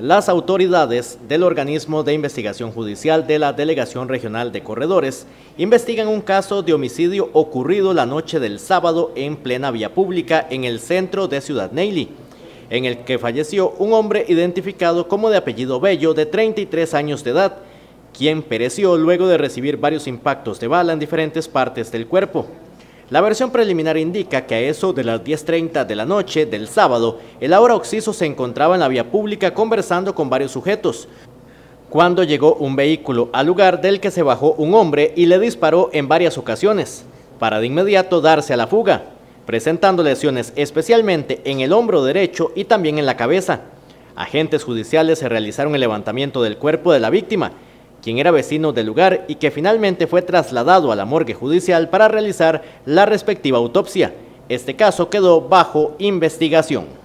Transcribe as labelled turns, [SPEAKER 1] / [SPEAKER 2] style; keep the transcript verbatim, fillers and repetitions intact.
[SPEAKER 1] Las autoridades del organismo de investigación judicial de la Delegación Regional de Corredores investigan un caso de homicidio ocurrido la noche del sábado en plena vía pública en el centro de Ciudad Neyli, en el que falleció un hombre identificado como de apellido Bello, de treinta y tres años de edad, quien pereció luego de recibir varios impactos de bala en diferentes partes del cuerpo. La versión preliminar indica que a eso de las diez treinta de la noche del sábado, el ahora occiso se encontraba en la vía pública conversando con varios sujetos, cuando llegó un vehículo al lugar del que se bajó un hombre y le disparó en varias ocasiones, para de inmediato darse a la fuga, presentando lesiones especialmente en el hombro derecho y también en la cabeza. Agentes judiciales se realizaron el levantamiento del cuerpo de la víctima, quien era vecino del lugar y que finalmente fue trasladado a la morgue judicial para realizar la respectiva autopsia. Este caso quedó bajo investigación.